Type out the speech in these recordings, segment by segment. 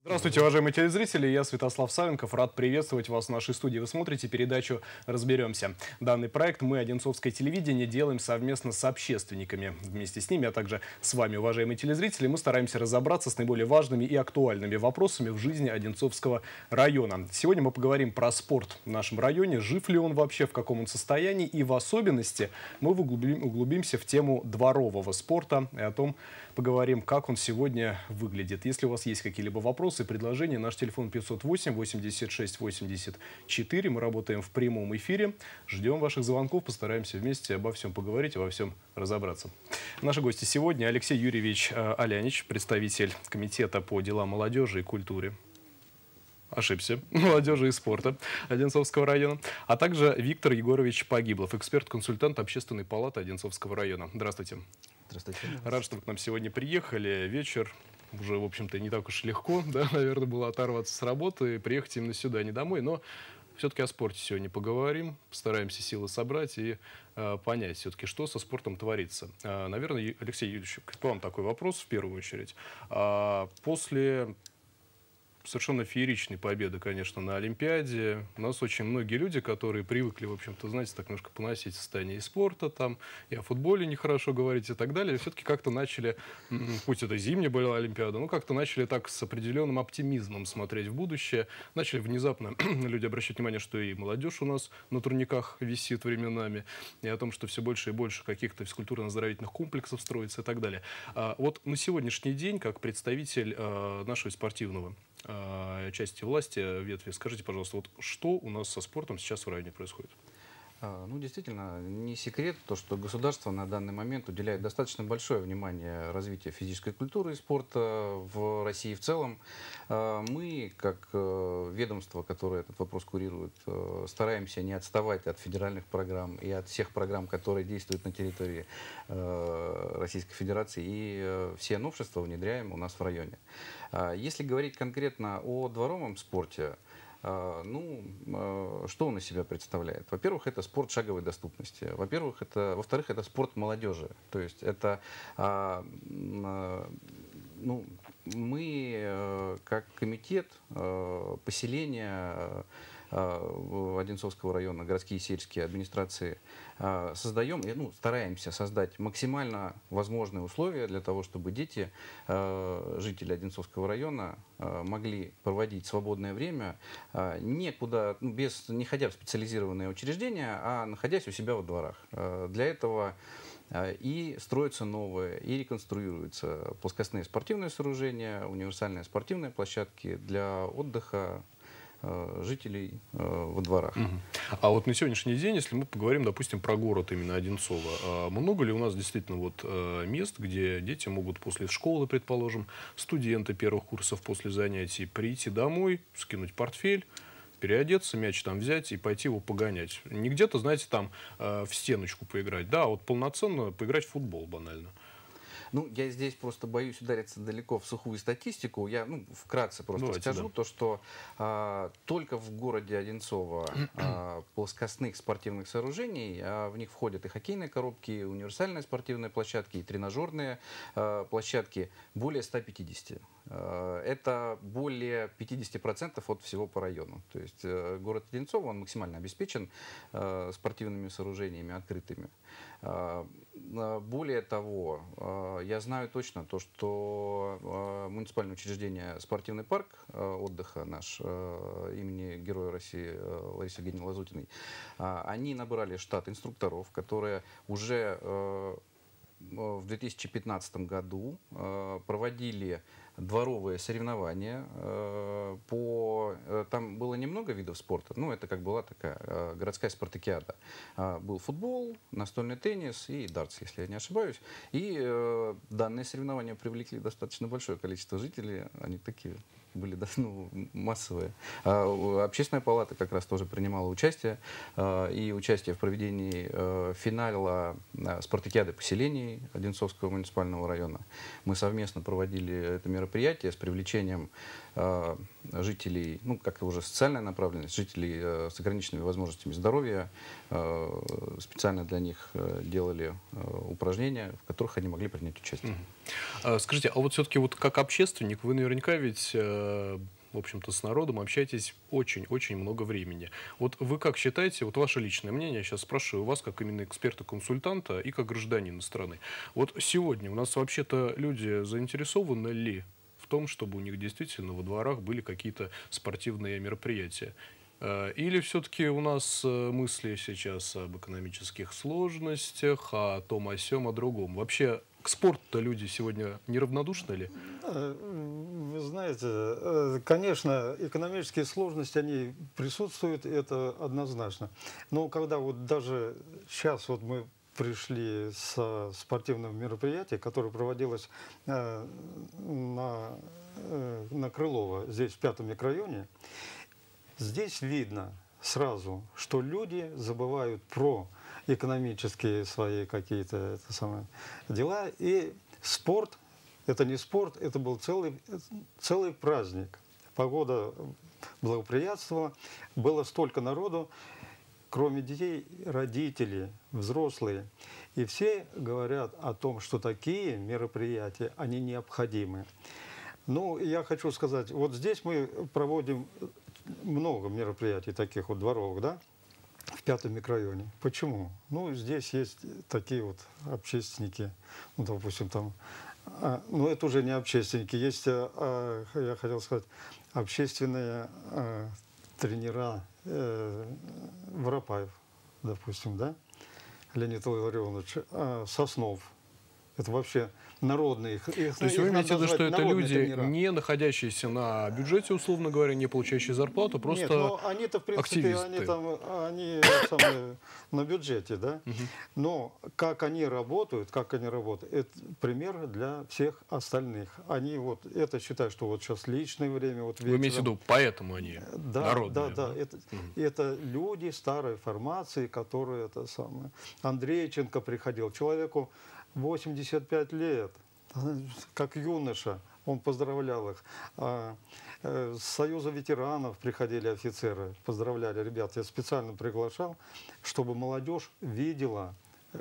Здравствуйте, уважаемые телезрители, я Святослав Савенков, рад приветствовать вас в нашей студии. Вы смотрите передачу «Разберемся». Данный проект мы, Одинцовское телевидение, делаем совместно с общественниками. Вместе с ними, а также с вами, уважаемые телезрители, мы стараемся разобраться с наиболее важными и актуальными вопросами в жизни Одинцовского района. Сегодня мы поговорим про спорт в нашем районе, жив ли он вообще, в каком он состоянии, и в особенности мы углубимся в тему дворового спорта и о том, поговорим, как он сегодня выглядит. Если у вас есть какие-либо вопросы, предложения, наш телефон 508-86-84. Мы работаем в прямом эфире. Ждем ваших звонков, постараемся вместе обо всем поговорить, обо всем разобраться. Наши гости сегодня: Алексей Юрьевич Алянич, представитель комитета по делам молодежи и культуре. Ошибся. Молодежи и спорта Одинцовского района. А также Виктор Егорович Погиблов, эксперт-консультант Общественной палаты Одинцовского района. Здравствуйте. Здравствуйте. Рад, что вы к нам сегодня приехали. Вечер. Уже, в общем-то, не так уж легко, да, наверное, было оторваться с работы и приехать именно сюда, не домой. Но все-таки о спорте сегодня поговорим. Постараемся силы собрать и понять все-таки, что со спортом творится. Наверное, Алексей Юрьевич, к вам такой вопрос в первую очередь. После совершенно фееричной победы, конечно, на Олимпиаде. У нас очень многие люди, которые привыкли, в общем-то, знаете, так немножко поносить состояние и спорта, там, и о футболе нехорошо говорить и так далее, все-таки как-то начали, пусть это зимняя была Олимпиада, но как-то начали так с определенным оптимизмом смотреть в будущее. Начали внезапно люди обращать внимание, что и молодежь у нас на турниках висит временами, и о том, что все больше и больше каких-то физкультурно-оздоровительных комплексов строится и так далее. Вот на сегодняшний день, как представитель нашего спортивного части власти, ветви, скажите, пожалуйста, вот что у нас со спортом сейчас в районе происходит? Ну, действительно, не секрет то, что государство на данный момент уделяет достаточно большое внимание развитию физической культуры и спорта в России в целом. Мы, как ведомство, которое этот вопрос курирует, стараемся не отставать от федеральных программ и от всех программ, которые действуют на территории Российской Федерации, и все новшества внедряем у нас в районе. Если говорить конкретно о дворовом спорте, что он из себя представляет? Во-первых, это спорт шаговой доступности. Во-вторых, это спорт молодежи. То есть это мы, как комитет поселения Одинцовского района, городские и сельские администрации, создаем, стараемся создать максимально возможные условия для того, чтобы дети, жители Одинцовского района, могли проводить свободное время никуда, не ходя в специализированные учреждения, а находясь у себя во дворах. Для этого и строятся новые, и реконструируются плоскостные спортивные сооружения, универсальные спортивные площадки для отдыха жителей во дворах. А вот на сегодняшний день, если мы поговорим, допустим, про город именно Одинцово, много ли у нас действительно вот мест, где дети могут после школы, предположим, студенты первых курсов после занятий прийти домой, скинуть портфель, переодеться, мяч там взять и пойти его погонять? Не где-то, знаете, там в стеночку поиграть, да, а вот полноценно поиграть в футбол банально. Я здесь просто боюсь удариться далеко в сухую статистику. Я вкратце просто скажу, то, что только в городе Одинцово плоскостных спортивных сооружений, в них входят и хоккейные коробки, и универсальные спортивные площадки, и тренажерные площадки, более 150. Это более 50% от всего по району. То есть город Одинцово, он максимально обеспечен спортивными сооружениями открытыми. Более того, я знаю точно то, что муниципальное учреждение «Спортивный парк отдыха» наш имени Героя России Ларисы Евгеньевны Лазутиной, они набрали штат инструкторов, которые уже в 2015 году проводили дворовые соревнования. Там было немного видов спорта, это как была такая городская спартакиада. Был футбол, настольный теннис и дартс, если я не ошибаюсь. И данные соревнования привлекли достаточно большое количество жителей. Они такие были массовые. Общественная палата как раз тоже принимала участие. И участие в проведении финала спартакиады поселений Одинцовского муниципального района. Мы совместно проводили это мероприятие мероприятия с привлечением жителей, ну, как уже социальная направленность, жителей с ограниченными возможностями здоровья. Специально для них делали упражнения, в которых они могли принять участие. Скажите, а вот все-таки вот как общественник, вы наверняка ведь, в общем-то, с народом общаетесь очень-очень много времени. Вот вы как считаете, вот ваше личное мнение, я сейчас спрашиваю вас, как именно эксперта-консультанта и как гражданина страны. Вот сегодня у нас вообще-то люди заинтересованы ли в том, чтобы у них действительно во дворах были какие-то спортивные мероприятия? Или все-таки у нас мысли сейчас об экономических сложностях, о том, о сём, о другом? Вообще к спорту-то люди сегодня неравнодушны ли? Вы знаете, конечно, экономические сложности, они присутствуют, это однозначно. Но когда вот даже сейчас вот мы пришли со спортивного мероприятия, которое проводилось на Крылова, здесь в пятом микрорайоне, здесь видно сразу, что люди забывают про экономические свои какие-то дела. И спорт, это не спорт, это был целый праздник. Погода благоприятствовала, было столько народу, кроме детей, родители, взрослые. И все говорят о том, что такие мероприятия, они необходимы. Ну, я хочу сказать, вот здесь мы проводим много мероприятий таких вот дворовых, да, в пятом микрорайоне. Почему? Ну, здесь есть такие вот общественники, ну, допустим, там, ну, это уже не общественники, есть, я хотел сказать, общественные тренера, Воропаев, допустим, да, Леонид Илларионович, Соснов. Это вообще народные. То есть вы имеете в виду, что это люди, тренера, не находящиеся на бюджете, условно говоря, не получающие зарплату, просто активисты? Нет, но они-то, в принципе, они на бюджете, да? Но как они работают, это пример для всех остальных. Они вот это считают, что вот сейчас личное время. Вот вечером. Вы имеете в виду, поэтому они народные? Да. Это люди старой формации, которые это самое. Андрейченко приходил, человеку 85 лет, как юноша, он поздравлял их. С Союза ветеранов приходили офицеры, поздравляли ребят. Я специально приглашал, чтобы молодежь видела,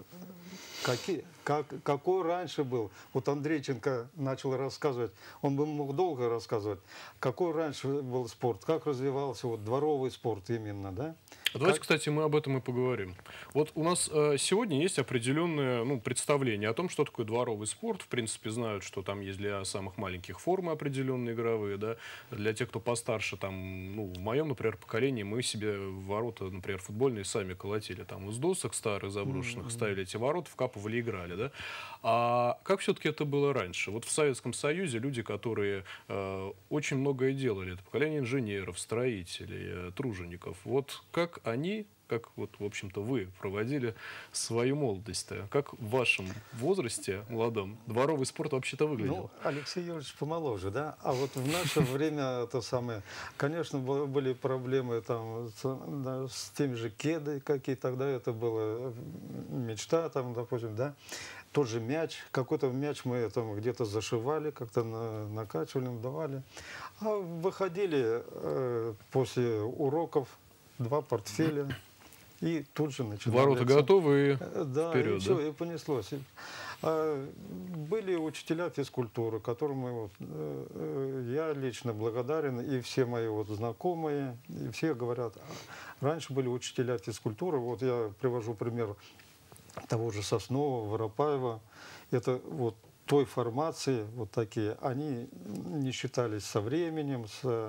какой раньше был. Вот Андрейченко начал рассказывать, он бы мог долго рассказывать, какой раньше был спорт, как развивался вот дворовый спорт именно, да? Давайте, кстати, мы об этом и поговорим. Вот у нас сегодня есть определенное представление о том, что такое дворовый спорт. В принципе, знают, что там есть для самых маленьких формы определенные игровые, да. Для тех, кто постарше, там, в моем, например, поколении мы себе ворота, например, футбольные сами колотили. Там из досок старых заброшенных ставили эти ворота, вкапывали, играли, да. А как все-таки это было раньше? Вот в Советском Союзе люди, которые очень многое делали, это поколение инженеров, строителей, тружеников. Вот как они, как вот, в общем-то, вы проводили свою молодость-то? Как в вашем возрасте, молодом, дворовый спорт вообще-то выглядел? Ну, Алексей Юрьевич помоложе, да? А вот в наше время, это самое, конечно, были проблемы там с теми же кедой, какие тогда это была мечта, там, допустим, да? Тот же мяч, какой-то мяч мы там где-то зашивали, как-то накачивали, давали. А выходили после уроков, 2 портфеля, и тут же начинали. Ворота готовы, да, вперед, и все, и понеслось. Были учителя физкультуры, которым я лично благодарен, и все мои вот знакомые, и все говорят, раньше были учителя физкультуры, вот я привожу пример того же Соснова, Воропаева, это вот той формации, вот такие, они не считались со временем,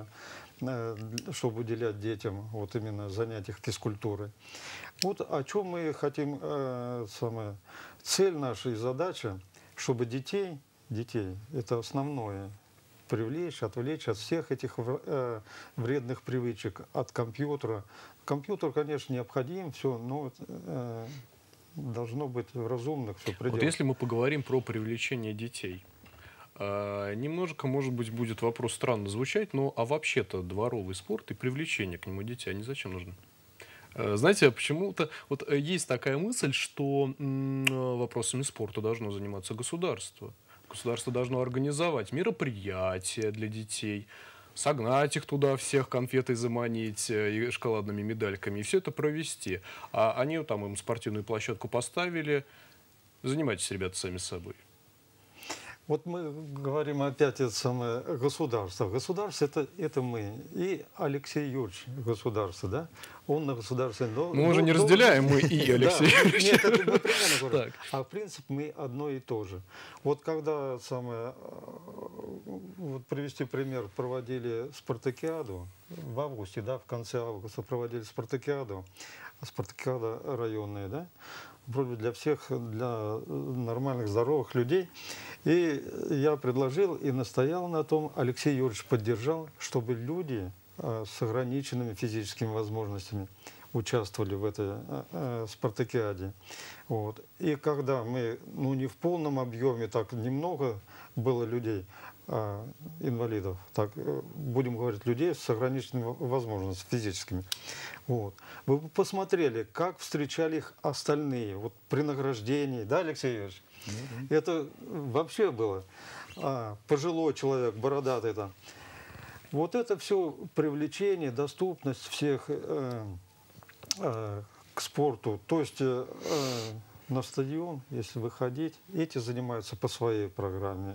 чтобы уделять детям вот именно занятиях физкультуры. Вот о чем мы хотим, цель наша и задача, чтобы детей, это основное, привлечь, отвлечь от всех этих вредных привычек, от компьютера. Компьютер, конечно, необходим, все, но должно быть в разумных все пределах. Вот если мы поговорим про привлечение детей, немножко, может быть, будет вопрос странно звучать, но а вообще-то дворовый спорт и привлечение к нему детей, они зачем нужны? Знаете, почему-то вот есть такая мысль, что вопросами спорта должно заниматься государство. Государство должно организовать мероприятия для детей, согнать их туда, всех конфетой заманить и шоколадными медальками, и все это провести. А они там им спортивную площадку поставили. Занимайтесь, ребята, сами собой. Вот мы говорим опять это самое государство. Государство это мы. И Алексей Юрьевич государство, да? Он на государстве. Мы уже не разделяем, мы и Алексей Юрьевич. Нет, это мы примерно говорим. А в принципе мы одно и то же. Вот когда вот привести пример, проводили спартакиаду в августе, да, в конце августа проводили спартакиаду районная, да? Вроде для всех, для нормальных, здоровых людей. И я предложил и настоял на том, Алексей Юрьевич поддержал, чтобы люди с ограниченными физическими возможностями участвовали в этой спартакиаде. Вот. И когда мы, не в полном объеме, так немного было людей, инвалидов, так будем говорить, людей с ограниченными возможностями физическими. Вот. Вы посмотрели, как встречали их остальные, вот при награждении, да, Алексей Юрьевич? Это вообще было. Пожилой человек, бородатый там. Вот это все привлечение, доступность всех к спорту. То есть на стадион, если выходить, эти занимаются по своей программе,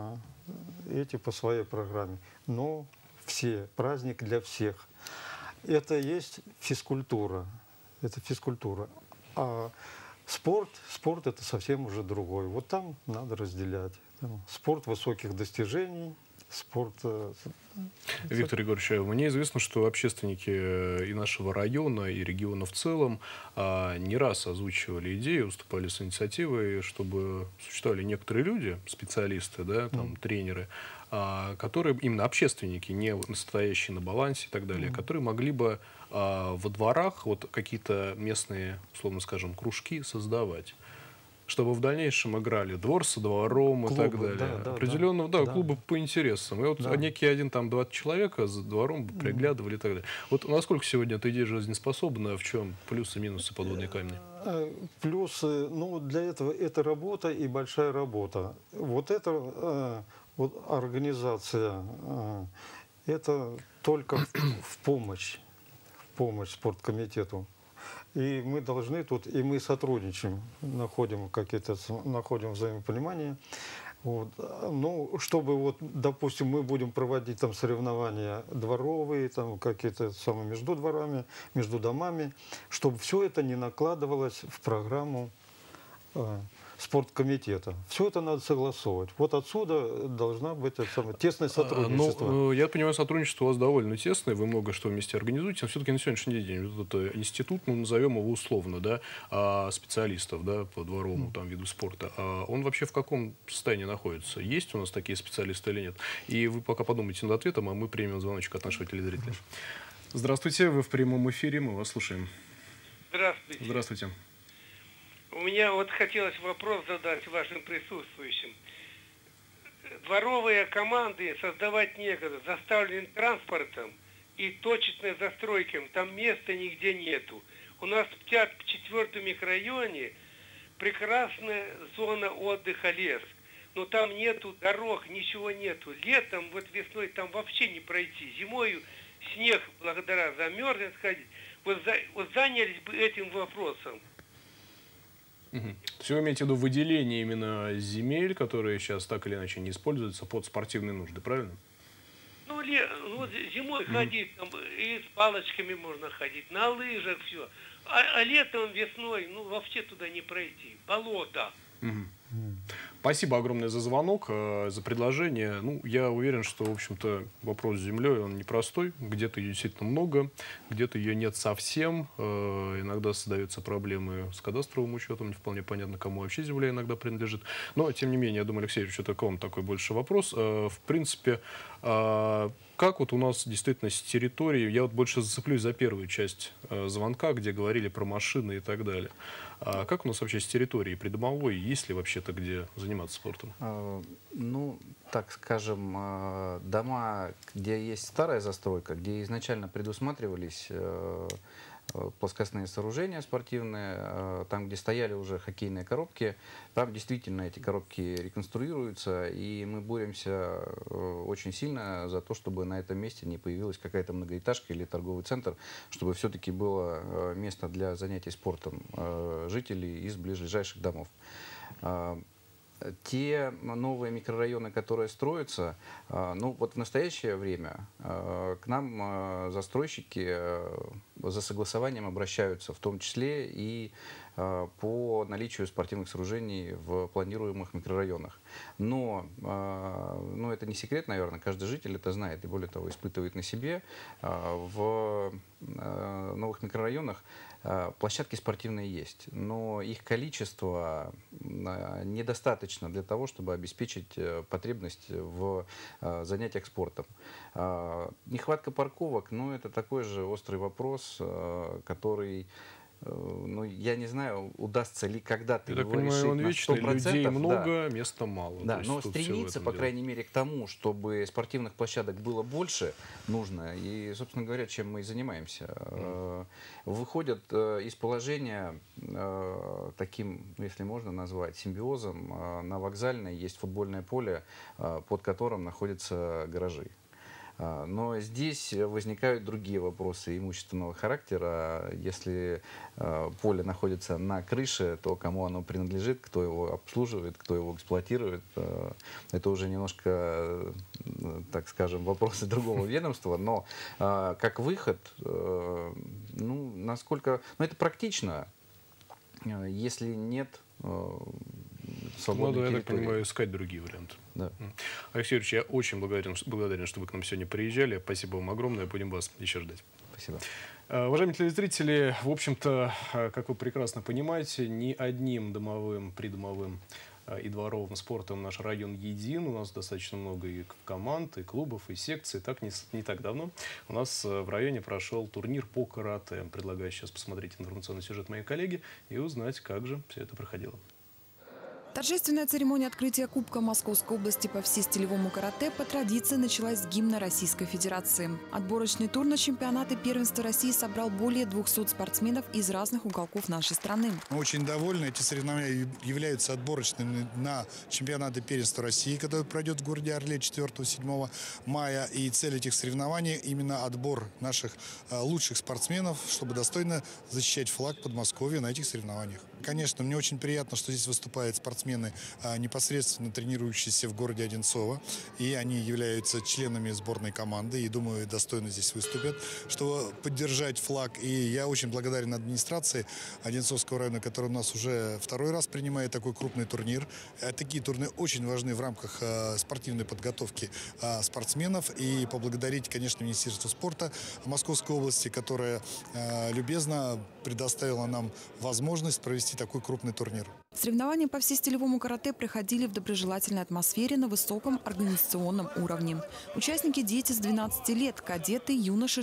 эти по своей программе. Но все, праздник для всех. Это есть физкультура. Это физкультура. А спорт это совсем уже другой. Вот там надо разделять. Спорт высоких достижений, спорт... Виктор Егорович, мне известно, что общественники и нашего района, и региона в целом не раз озвучивали идею, выступали с инициативой, чтобы существовали некоторые люди, специалисты, да, там, тренеры, которые именно общественники, не настоящие на балансе и так далее, которые могли бы во дворах вот какие-то местные, условно скажем, кружки создавать, чтобы в дальнейшем играли двор со двором клубы, и так далее. Определенно, клубы по интересам. И вот некий один там 20 человек за двором приглядывали и так далее. Вот насколько сегодня эта идея жизнеспособна, в чем плюсы и минусы подводные камни? Плюсы, для этого это работа и большая работа. Вот это вот организация, это только в помощь спорткомитету. И мы должны тут, и мы сотрудничаем, находим взаимопонимание. Вот. Чтобы, допустим, мы будем проводить там соревнования дворовые, там какие-то между дворами, между домами, чтобы все это не накладывалось в программу спорткомитета. Все это надо согласовывать. Вот отсюда должна быть тесное сотрудничество. Я понимаю, сотрудничество у вас довольно тесное, вы много что вместе организуете, но все-таки на сегодняшний день вот этот институт, назовем его условно, да, специалистов, да, по дворовому виду спорта, он вообще в каком состоянии находится? Есть у нас такие специалисты или нет? И вы пока подумайте над ответом, а мы примем звоночек от нашего телезрителя. Здравствуйте, вы в прямом эфире, мы вас слушаем. Здравствуйте. Здравствуйте. У меня хотелось вопрос задать вашим присутствующим. Дворовые команды создавать некогда, заставлены транспортом и точечной застройкой, там места нигде нету. У нас в 4-м микрорайоне прекрасная зона отдыха, лес. Но там нету дорог, ничего нету. Летом, весной там вообще не пройти. Зимой снег благодаря замерзнет ходить. Вот занялись бы этим вопросом. То есть вы имеете в виду выделение именно земель, которые сейчас так или иначе не используются под спортивные нужды, правильно? Зимой ходить, и с палочками можно ходить, на лыжах все. А летом, весной, вообще туда не пройти. Болото. Спасибо огромное за звонок, за предложение. Я уверен, что, в общем-то, вопрос с землей, он непростой. Где-то ее действительно много, где-то ее нет совсем. Иногда создаются проблемы с кадастровым учетом. Не вполне понятно, кому вообще земля иногда принадлежит. Но, тем не менее, я думаю, Алексей, что к вам такой больше вопрос. В принципе, как у нас действительно с территорией, я больше зацеплюсь за первую часть звонка, где говорили про машины и так далее. А как у нас вообще с территорией придомовой? Есть ли вообще-то где заниматься спортом? Так скажем, дома, где есть старая застройка, где изначально предусматривались плоскостные сооружения спортивные, там, где стояли уже хоккейные коробки, там действительно эти коробки реконструируются, и мы боремся очень сильно за то, чтобы на этом месте не появилась какая-то многоэтажка или торговый центр, чтобы все-таки было место для занятий спортом жителей из ближайших домов. Те новые микрорайоны, которые строятся, ну вот в настоящее время к нам застройщики за согласованием обращаются, в том числе и по наличию спортивных сооружений в планируемых микрорайонах. Но это не секрет, наверное, каждый житель это знает и, более того, испытывает на себе. В новых микрорайонах площадки спортивные есть, но их количество недостаточно для того, чтобы обеспечить потребность в занятиях спортом. Нехватка парковок, ну, это такой же острый вопрос, который... Ну, я не знаю, удастся ли когда-то его решить он на 100%. вечный, людей много, места мало. Да, но стремиться, по крайней мере, к тому, чтобы спортивных площадок было больше, нужно. И, собственно говоря, чем мы и занимаемся. Выходят из положения таким, если можно назвать, симбиозом. На Вокзальной есть футбольное поле, под которым находятся гаражи. Но здесь возникают другие вопросы имущественного характера. Если поле находится на крыше, то кому оно принадлежит, кто его обслуживает, кто его эксплуатирует, это уже немножко, так скажем, вопросы другого ведомства. Но как выход, ну, насколько... Ну, это практично. Если нет... Надо, я так понимаю, искать другие варианты. Да. Алексей Юрьевич, я очень благодарен, что вы к нам сегодня приезжали. Спасибо вам огромное. Будем вас еще ждать. Спасибо. Уважаемые телезрители, в общем-то, как вы прекрасно понимаете, ни одним домовым, придомовым и дворовым спортом наш район един. У нас достаточно много и команд, и клубов, и секций. Так не так давно у нас в районе прошел турнир по карате. Предлагаю сейчас посмотреть информационный сюжет моей коллеги и узнать, как же все это проходило. Торжественная церемония открытия Кубка Московской области по всестилевому карате по традиции началась с гимна Российской Федерации. Отборочный тур на чемпионаты первенства России собрал более 200 спортсменов из разных уголков нашей страны. Мы очень довольны. Эти соревнования являются отборочными на чемпионаты первенства России, который пройдет в городе Орле 4-7 мая. И цель этих соревнований именно отбор наших лучших спортсменов, чтобы достойно защищать флаг Подмосковья на этих соревнованиях. Конечно, мне очень приятно, что здесь выступают спортсмены, непосредственно тренирующиеся в городе Одинцово. И они являются членами сборной команды. И, думаю, достойно здесь выступят, чтобы поддержать флаг. И я очень благодарен администрации Одинцовского района, которая у нас уже второй раз принимает такой крупный турнир. Такие турниры очень важны в рамках спортивной подготовки спортсменов. И поблагодарить, конечно, Министерство спорта Московской области, которое любезно предоставило нам возможность провести такой крупный турнир. Соревнования по всестилевому карате проходили в доброжелательной атмосфере на высоком организационном уровне. Участники – дети с 12 лет, кадеты, юноши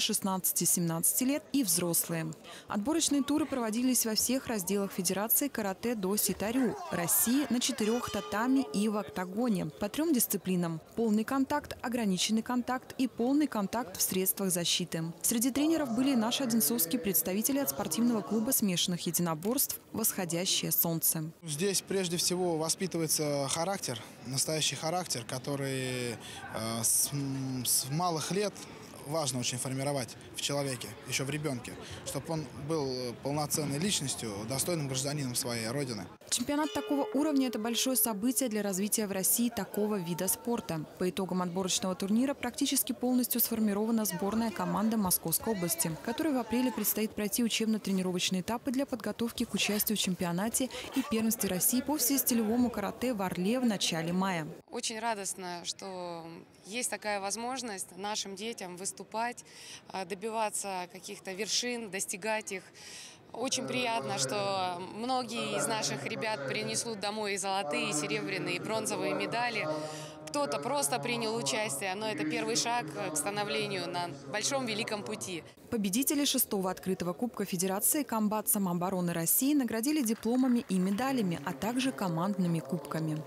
16-17 лет и взрослые. Отборочные туры проводились во всех разделах Федерации карате до ситарю России на 4 татами и в октагоне по 3 дисциплинам – полный контакт, ограниченный контакт и полный контакт в средствах защиты. Среди тренеров были наши одинцовские представители от спортивного клуба смешанных единоборств «Восходящее солнце». Здесь прежде всего воспитывается характер, настоящий характер, который с малых лет важно очень формировать в человеке, еще в ребенке, чтобы он был полноценной личностью, достойным гражданином своей родины. Чемпионат такого уровня – это большое событие для развития в России такого вида спорта. По итогам отборочного турнира практически полностью сформирована сборная команда Московской области, которой в апреле предстоит пройти учебно-тренировочные этапы для подготовки к участию в чемпионате и первенстве России по всестилевому карате в Орле в начале мая. Очень радостно, что есть такая возможность нашим детям выступать, добиваться каких-то вершин, достигать их. Очень приятно, что многие из наших ребят принесут домой и золотые, и серебряные, и бронзовые медали. Кто-то просто принял участие, но это первый шаг к становлению на большом великом пути. Победители 6-го открытого Кубка Федерации комбат самообороны России наградили дипломами и медалями, а также командными кубками.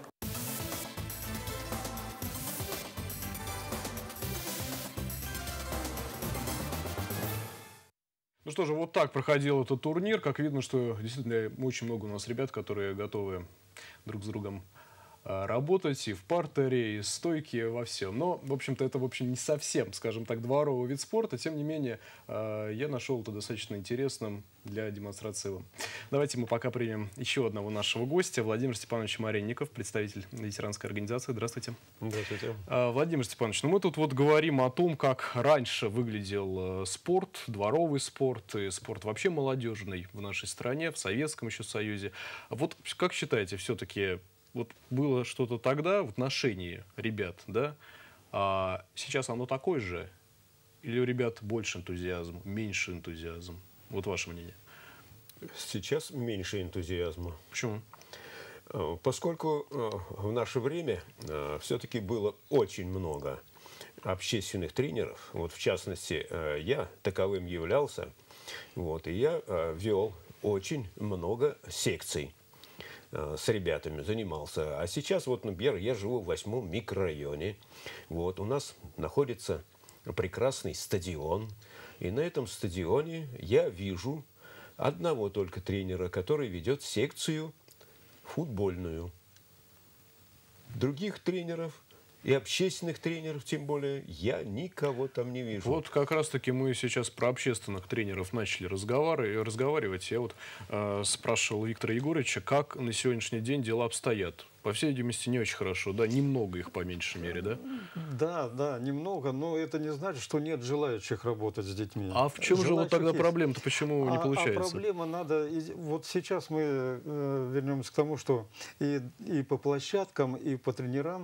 Ну Ну что же, вот так проходил этот турнир. Как видно, что действительно очень много у нас ребят, которые готовы друг с другом работать и в партере, и стойки, во всем. Но, в общем-то, это, в общем, не совсем, скажем так, дворовый вид спорта. Тем не менее, я нашел это достаточно интересным для демонстрации вам. Давайте мы пока примем еще одного нашего гостя, Владимир Степанович Маренников, представитель ветеранской организации. Здравствуйте. Здравствуйте. Владимир Степанович, ну мы тут вот говорим о том, как раньше выглядел спорт, дворовый спорт и спорт вообще молодежный в нашей стране, в Советском еще Союзе. Вот как считаете, все-таки вот было что-то тогда в отношении ребят, да? А сейчас оно такое же? Или у ребят больше энтузиазм, меньше энтузиазм? Вот ваше мнение. Сейчас меньше энтузиазма. Почему? Поскольку в наше время все-таки было очень много общественных тренеров. Вот в частности, я таковым являлся. Вот, и я вел очень много секций. С ребятами занимался. А сейчас, вот, например, я живу в 8-м микрорайоне. Вот, у нас находится прекрасный стадион. И на этом стадионе я вижу одного только тренера, который ведет секцию футбольную. Других тренеров и общественных тренеров, тем более, я никого там не вижу. Вот как раз-таки мы сейчас про общественных тренеров начали разговаривать. Я вот спрашивал Виктора Егоровича, как на сегодняшний день дела обстоят. По всей видимости, не очень хорошо, да? Немного их, по меньшей мере, да? Да, немного, но это не значит, что нет желающих работать с детьми. А в чем же вот тогда есть. Проблема-то? Почему не получается? Проблема надо... Вот сейчас мы вернемся к тому, что и по площадкам, и по тренерам,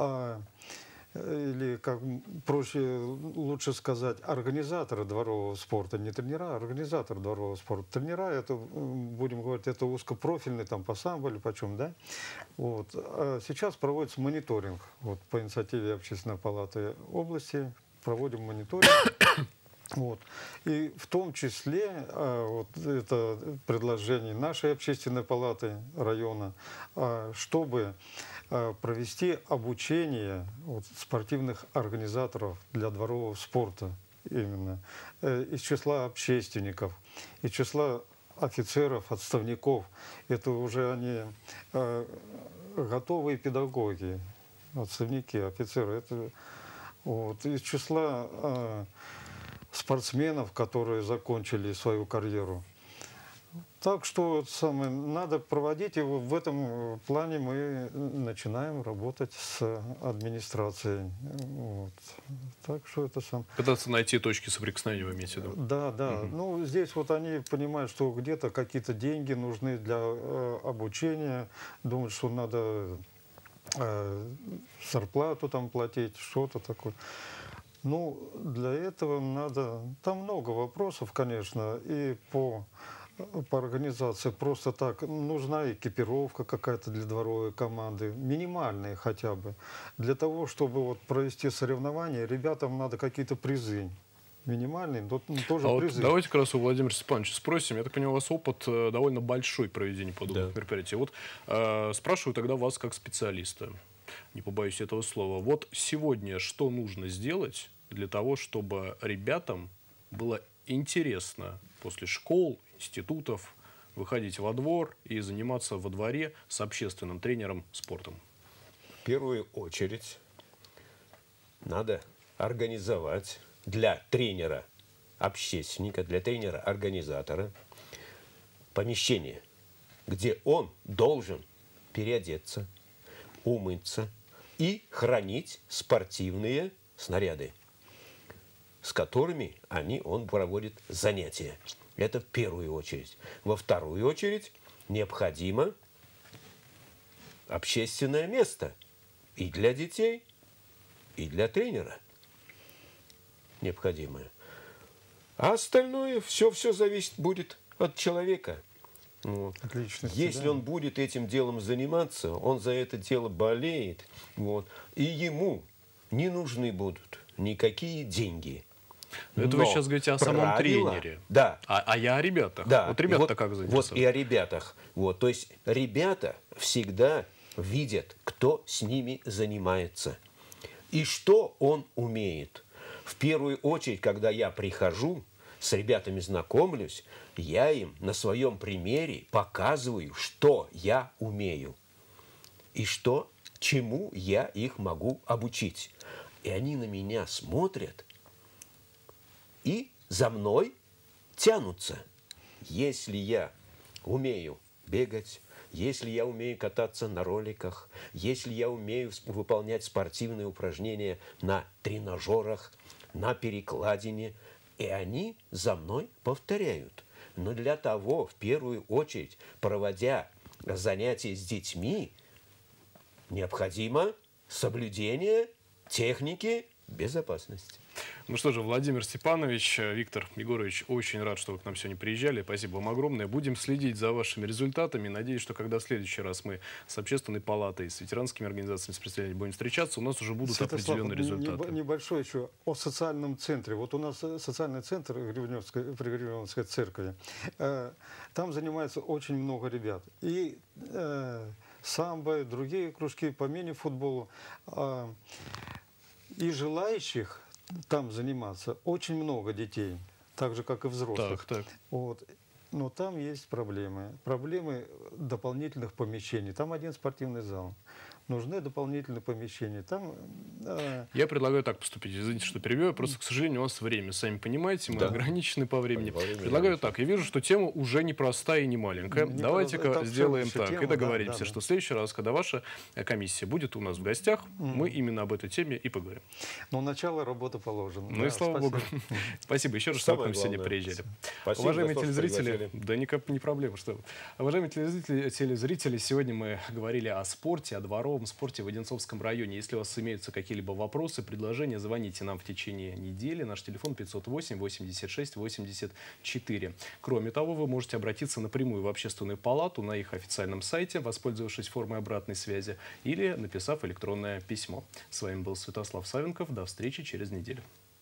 или, как проще, лучше сказать, организаторы дворового спорта, не тренера, а организаторы дворового спорта. Тренера, это, будем говорить, это узкопрофильный, там, по самбо или почем, да? Вот. А сейчас проводится мониторинг. Вот, по инициативе Общественной палаты области проводим мониторинг. Вот. И в том числе вот это предложение нашей общественной палаты района, чтобы провести обучение вот спортивных организаторов для дворового спорта именно из числа общественников, из числа офицеров, отставников. Это уже они готовые педагоги, отставники, офицеры. Это вот, из числа спортсменов, которые закончили свою карьеру. Так что надо проводить его. В этом плане мы начинаем работать с администрацией. Вот. Так что это Пытаться найти точки соприкосновения, вы имеете в виду? Да. Ну, здесь вот они понимают, что где-то какие-то деньги нужны для обучения. Думают, что надо зарплату там платить, что-то такое. Ну, для этого надо... Там много вопросов, конечно, и по организации просто так. Нужна экипировка какая-то для дворовой команды, минимальная хотя бы. Для того, чтобы вот провести соревнования, ребятам надо какие-то призы. Минимальные, но тоже призы. Вот давайте как раз у Владимира Степановича спросим. Я так понимаю, у вас опыт довольно большой проведения подобных мероприятий. Вот спрашиваю тогда вас как специалиста. Не побоюсь этого слова. Вот сегодня что нужно сделать для того, чтобы ребятам было интересно после школ, институтов выходить во двор и заниматься во дворе с общественным тренером спортом? В первую очередь надо организовать для тренера-общественника, для тренера-организатора помещение, где он должен переодеться, умыться и хранить спортивные снаряды, с которыми он проводит занятия. Это в первую очередь. Во вторую очередь необходимо общественное место и для детей, и для тренера. Необходимое. А остальное все зависит будет от человека. Вот. Если он будет этим делом заниматься, он за это дело болеет, вот, и ему не нужны будут никакие деньги. Это вы сейчас говорите о самом тренере. Да. А я о ребятах. Да. Вот ребята как заинтересованы? Вот и о ребятах. Вот, то есть ребята всегда видят, кто с ними занимается и что он умеет. В первую очередь, когда я прихожу, с ребятами знакомлюсь, я им на своем примере показываю, что я умею и чему я их могу обучить. И они на меня смотрят и за мной тянутся. Если я умею бегать, если я умею кататься на роликах, если я умею выполнять спортивные упражнения на тренажерах, на перекладине, и они за мной повторяют. Но для того, в первую очередь, проводя занятия с детьми, необходимо соблюдение техники безопасности. Ну что же, Владимир Степанович, Виктор Егорович, очень рад, что вы к нам сегодня приезжали. Спасибо вам огромное. Будем следить за вашими результатами. Надеюсь, что когда в следующий раз мы с Общественной палатой, с ветеранскими организациями, с представителями будем встречаться, у нас уже будут определенные результаты. Небольшой еще о социальном центре. Вот у нас социальный центр при Гривневской церкви. Там занимается очень много ребят. И самбо, и другие кружки по мини-футболу. И желающих там заниматься очень много детей, так же, как и взрослых. Так. Вот. Но там есть проблемы. Проблемы дополнительных помещений. Там один спортивный зал. Нужны дополнительные помещения. Там, Я предлагаю так поступить. Извините, что перебиваю. Просто, к сожалению, у нас время. Сами понимаете, мы ограничены по времени. Предлагаю так. Я вижу, что тема уже непростая и не маленькая. Давайте-ка сделаем так. И договоримся, что в следующий раз, когда ваша комиссия будет у нас в гостях, мы именно об этой теме и поговорим. Но начало работы положено. Ну и слава богу. Спасибо еще раз, что к нам сегодня приезжали. Уважаемые телезрители, да никак не проблема, что. Уважаемые телезрители, сегодня мы говорили о спорте, о дворовом спорте в Одинцовском районе. Если у вас имеются какие-либо вопросы, предложения, звоните нам в течение недели. Наш телефон 508-86-84. Кроме того, вы можете обратиться напрямую в Общественную палату на их официальном сайте, воспользовавшись формой обратной связи, или написав электронное письмо. С вами был Святослав Савенков. До встречи через неделю.